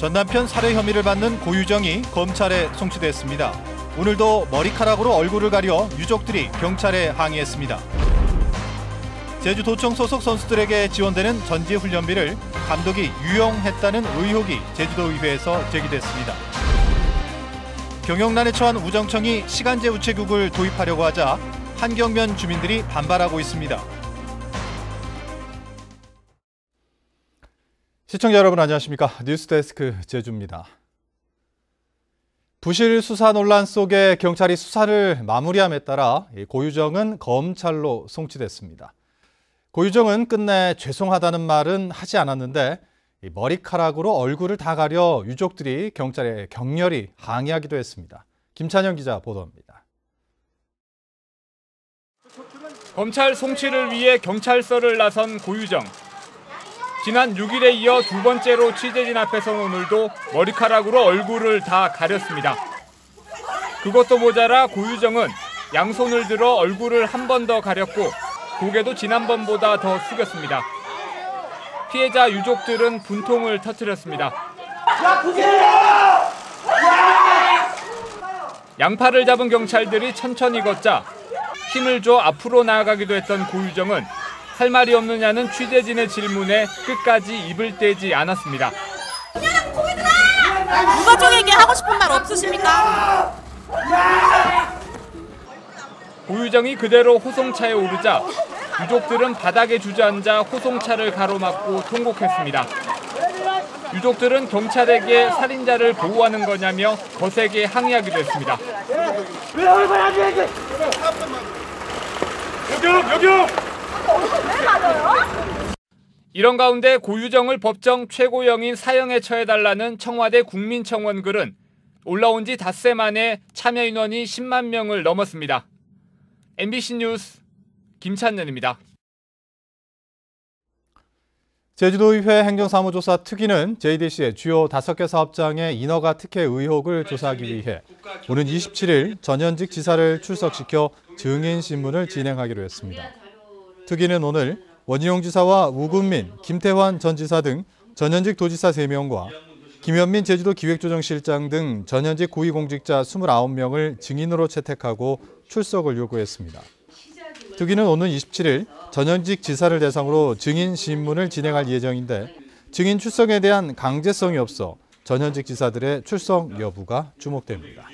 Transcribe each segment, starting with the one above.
전 남편 살해 혐의를 받는 고유정이 검찰에 송치됐습니다. 오늘도 머리카락으로 얼굴을 가려 유족들이 경찰에 항의했습니다. 제주도청 소속 선수들에게 지원되는 전지훈련비를 감독이 유용했다는 의혹이 제주도의회에서 제기됐습니다. 경영난에 처한 우정청이 시간제 우체국을 도입하려고 하자 한경면 주민들이 반발하고 있습니다. 시청자 여러분 안녕하십니까? 뉴스데스크 제주입니다. 부실 수사 논란 속에 경찰이 수사를 마무리함에 따라 고유정은 검찰로 송치됐습니다. 고유정은 끝내 죄송하다는 말은 하지 않았는데 머리카락으로 얼굴을 다 가려 유족들이 경찰에 격렬히 항의하기도 했습니다. 김찬영 기자 보도합니다. 검찰 송치를 위해 경찰서를 나선 고유정. 지난 6일에 이어 두 번째로 취재진 앞에선 오늘도 머리카락으로 얼굴을 다 가렸습니다. 그것도 모자라 고유정은 양손을 들어 얼굴을 한 번 더 가렸고 고개도 지난번보다 더 숙였습니다. 피해자 유족들은 분통을 터뜨렸습니다. 양팔을 잡은 경찰들이 천천히 걷자 힘을 줘 앞으로 나아가기도 했던 고유정은 할 말이 없느냐는 취재진의 질문에 끝까지 입을 떼지 않았습니다. 유가족에게 하고 싶은 말 없으십니까? 고유정이 그대로 호송차에 오르자 유족들은 바닥에 주저앉아 호송차를 가로막고 통곡했습니다. 유족들은 경찰에게 살인자를 보호하는 거냐며 거세게 항의하기도 했습니다. 왜 얼굴 안 되지? 여기요! 왜 맞아요? 이런 가운데 고유정을 법정 최고형인 사형에 처해달라는 청와대 국민청원 글은 올라온 지 닷새 만에 참여 인원이 10만 명을 넘었습니다. MBC 뉴스 김찬년입니다. 제주도의회 행정사무조사 특위는 JDC의 주요 5개 사업장의 인허가 특혜 의혹을 조사하기 위해 오는 27일 전현직 지사를 출석시켜 증인신문을 진행하기로 했습니다. 특위는 오늘 원희룡 지사와 우금민, 김태환 전 지사 등 전현직 도지사 3명과 김현민 제주도 기획조정실장 등 전현직 고위공직자 29명을 증인으로 채택하고 출석을 요구했습니다. 특위는 오는 27일 전현직 지사를 대상으로 증인 신문을 진행할 예정인데 증인 출석에 대한 강제성이 없어 전현직 지사들의 출석 여부가 주목됩니다.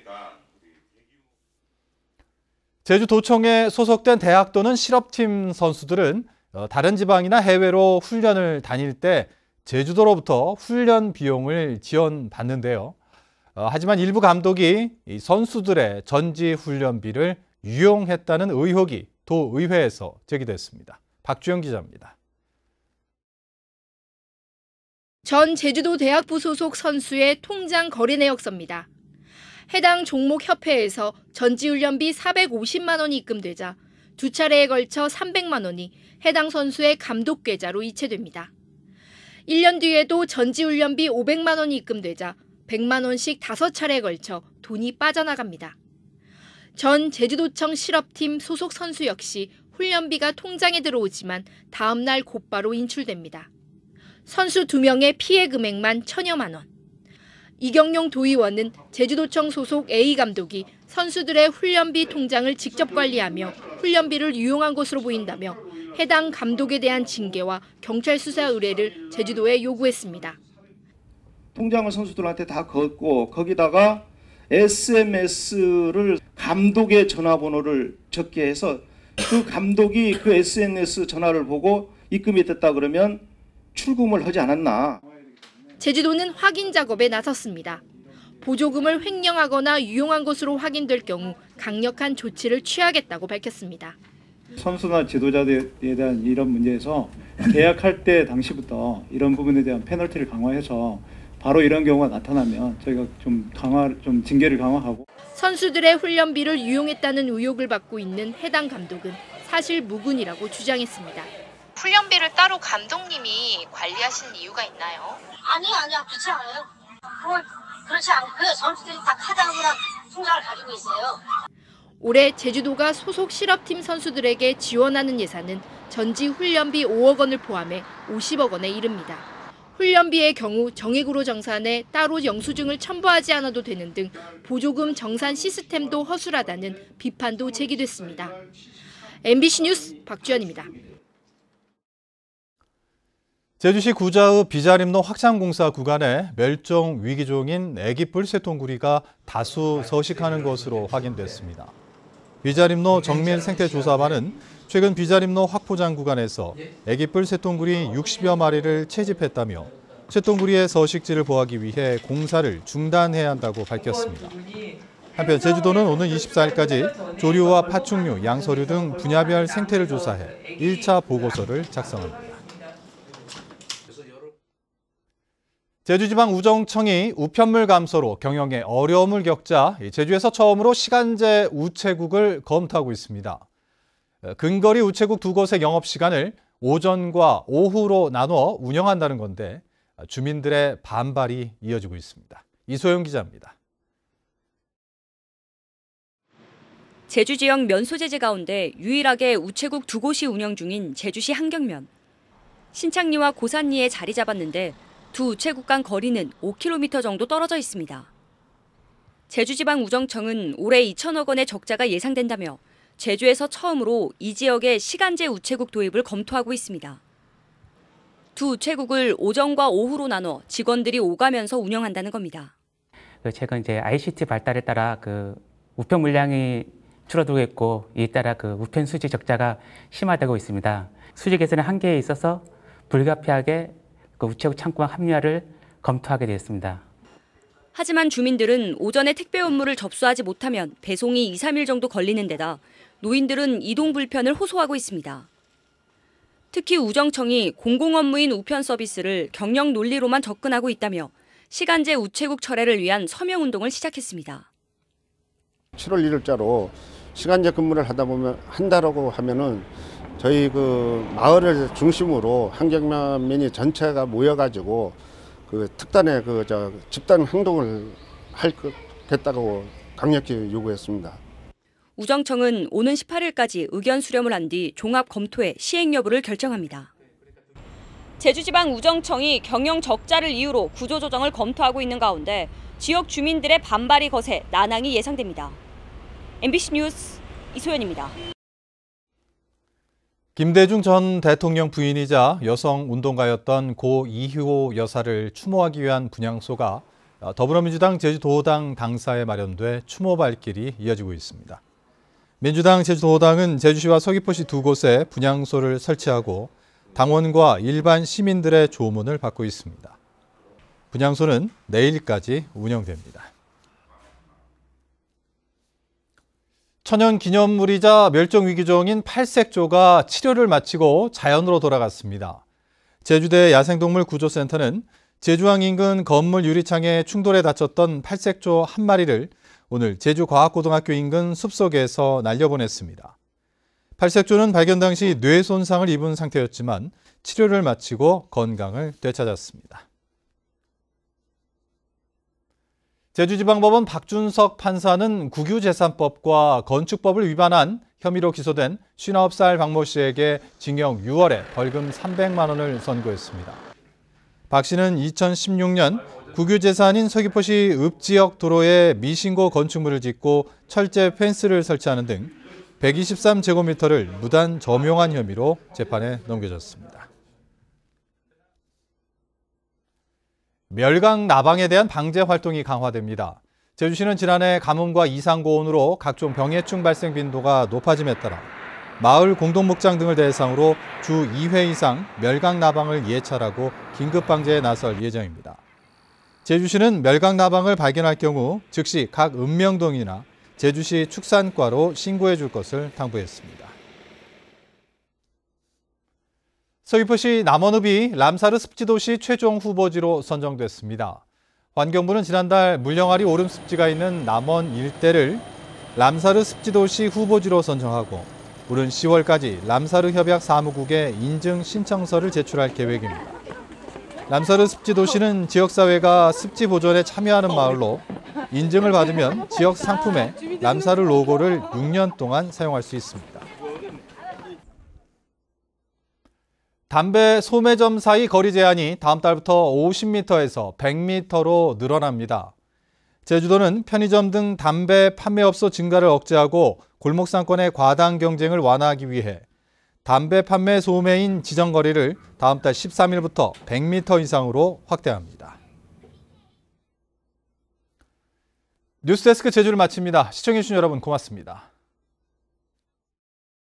제주도청에 소속된 대학 또는 실업팀 선수들은 다른 지방이나 해외로 훈련을 다닐 때 제주도로부터 훈련 비용을 지원받는데요. 하지만 일부 감독이 이 선수들의 전지 훈련비를 유용했다는 의혹이 도의회에서 제기됐습니다. 박주영 기자입니다. 전 제주도 대학부 소속 선수의 통장 거래 내역서입니다. 해당 종목 협회에서 전지훈련비 450만 원이 입금되자 두 차례에 걸쳐 300만 원이 해당 선수의 감독 계좌로 이체됩니다. 1년 뒤에도 전지훈련비 500만 원이 입금되자 100만 원씩 5차례에 걸쳐 돈이 빠져나갑니다. 전 제주도청 실업팀 소속 선수 역시 훈련비가 통장에 들어오지만 다음 날 곧바로 인출됩니다. 선수 2명의 피해 금액만 1,000여만 원. 이경용 도의원은 제주도청 소속 A 감독이 선수들의 훈련비 통장을 직접 관리하며 훈련비를 유용한 것으로 보인다며 해당 감독에 대한 징계와 경찰 수사 의뢰를 제주도에 요구했습니다. 통장을 선수들한테 다 걷고 거기다가 SMS를 감독의 전화번호를 적게 해서 그 감독이 그 SNS 전화를 보고 입금이 됐다 그러면 출금을 하지 않았나. 제주도는 확인 작업에 나섰습니다. 보조금을 횡령하거나 유용한 것으로 확인될 경우 강력한 조치를 취하겠다고 밝혔습니다. 선수나 지도자들에 대한 이런 문제에서 계약할 때 당시부터 이런 부분에 대한 페널티를 강화해서 바로 이런 경우가 나타나면 저희가 좀 징계를 강화하고. 선수들의 훈련비를 유용했다는 의혹을 받고 있는 해당 감독은 사실 무근이라고 주장했습니다. 훈련비를 따로 감독님이 관리하시는 이유가 있나요? 아니요. 그렇지 않아요. 그렇지 않고요. 선수들이 다 카드하거나 통장을 가지고 있어요. 올해 제주도가 소속 실업팀 선수들에게 지원하는 예산은 전지 훈련비 5억 원을 포함해 50억 원에 이릅니다. 훈련비의 경우 정액으로 정산해 따로 영수증을 첨부하지 않아도 되는 등 보조금 정산 시스템도 허술하다는 비판도 제기됐습니다. MBC 뉴스 박주연입니다. 제주시 구자읍 비자림로 확장공사 구간에 멸종 위기종인 애기뿔 쇠통구리가 다수 서식하는 것으로 확인됐습니다. 비자림로 정밀생태조사반은 최근 비자림로 확포장 구간에서 애기뿔 쇠통구리 60여 마리를 채집했다며 쇠통구리의 서식지를 보호하기 위해 공사를 중단해야 한다고 밝혔습니다. 한편 제주도는 오는 24일까지 조류와 파충류, 양서류 등 분야별 생태를 조사해 1차 보고서를 작성합니다. 제주지방우정청이 우편물 감소로 경영에 어려움을 겪자 제주에서 처음으로 시간제 우체국을 검토하고 있습니다. 근거리 우체국 2곳의 영업시간을 오전과 오후로 나눠 운영한다는 건데 주민들의 반발이 이어지고 있습니다. 이소영 기자입니다. 제주 지역 면 소재지 가운데 유일하게 우체국 2곳이 운영 중인 제주시 한경면. 신창리와 고산리에 자리 잡았는데 두 우체국 간 거리는 5km 정도 떨어져 있습니다. 제주지방우정청은 올해 2천억 원의 적자가 예상된다며 제주에서 처음으로 이 지역에 시간제 우체국 도입을 검토하고 있습니다. 두 우체국을 오전과 오후로 나눠 직원들이 오가면서 운영한다는 겁니다. 최근 이제 ICT 발달에 따라 우편 물량이 줄어들고 있고 이에 따라 우편 수지 적자가 심화되고 있습니다. 수지 개선의 한계에 있어서 불가피하게 우체국 창구와 합리화를 검토하게 되었습니다. 하지만 주민들은 오전에 택배 업무를 접수하지 못하면 배송이 2, 3일 정도 걸리는 데다 노인들은 이동 불편을 호소하고 있습니다. 특히 우정청이 공공업무인 우편 서비스를 경영 논리로만 접근하고 있다며 시간제 우체국 철회를 위한 서명운동을 시작했습니다. 7월 1일자로 시간제 근무를 한다라고 하면은 저희 마을을 중심으로 한경면민이 전체가 모여가지고 특단의 집단 행동을 하겠다고 강력히 요구했습니다. 우정청은 오는 18일까지 의견 수렴을 한 뒤 종합 검토해 시행 여부를 결정합니다. 제주지방우정청이 경영 적자를 이유로 구조조정을 검토하고 있는 가운데 지역 주민들의 반발이 거세 난항이 예상됩니다. MBC 뉴스 이소연입니다. 김대중 전 대통령 부인이자 여성 운동가였던 고 이효 여사를 추모하기 위한 분향소가 더불어민주당 제주도당 당사에 마련돼 추모 발길이 이어지고 있습니다. 민주당 제주도당은 제주시와 서귀포시 2곳에 분향소를 설치하고 당원과 일반 시민들의 조문을 받고 있습니다. 분향소는 내일까지 운영됩니다. 천연기념물이자 멸종위기종인 팔색조가 치료를 마치고 자연으로 돌아갔습니다. 제주대 야생동물 구조센터는 제주항 인근 건물 유리창에 충돌해 다쳤던 팔색조 한 마리를 오늘 제주과학고등학교 인근 숲속에서 날려보냈습니다. 팔색조는 발견 당시 뇌 손상을 입은 상태였지만 치료를 마치고 건강을 되찾았습니다. 제주지방법원 박준석 판사는 국유재산법과 건축법을 위반한 혐의로 기소된 59살 박모 씨에게 징역 6월에 벌금 300만 원을 선고했습니다. 박 씨는 2016년 국유재산인 서귀포시 읍지역 도로에 미신고 건축물을 짓고 철제 펜스를 설치하는 등 123제곱미터를 무단 점용한 혐의로 재판에 넘겨졌습니다. 멸강 나방에 대한 방제 활동이 강화됩니다. 제주시는 지난해 가뭄과 이상고온으로 각종 병해충 발생 빈도가 높아짐에 따라 마을 공동목장 등을 대상으로 주 2회 이상 멸강 나방을 예찰하고 긴급 방제에 나설 예정입니다. 제주시는 멸강 나방을 발견할 경우 즉시 각 읍명동이나 제주시 축산과로 신고해 줄 것을 당부했습니다. 서귀포시 남원읍이 람사르 습지도시 최종 후보지로 선정됐습니다. 환경부는 지난달 물령아리 오름 습지가 있는 남원 일대를 람사르 습지도시 후보지로 선정하고 오는 10월까지 람사르 협약 사무국에 인증 신청서를 제출할 계획입니다. 람사르 습지도시는 지역사회가 습지 보존에 참여하는 마을로 인증을 받으면 지역 상품에 람사르 로고를 6년 동안 사용할 수 있습니다. 담배 소매점 사이 거리 제한이 다음 달부터 50m에서 100m로 늘어납니다. 제주도는 편의점 등 담배 판매업소 증가를 억제하고 골목 상권의 과당 경쟁을 완화하기 위해 담배 판매 소매인 지정거리를 다음 달 13일부터 100m 이상으로 확대합니다. 뉴스데스크 제주를 마칩니다. 시청해주신 여러분 고맙습니다.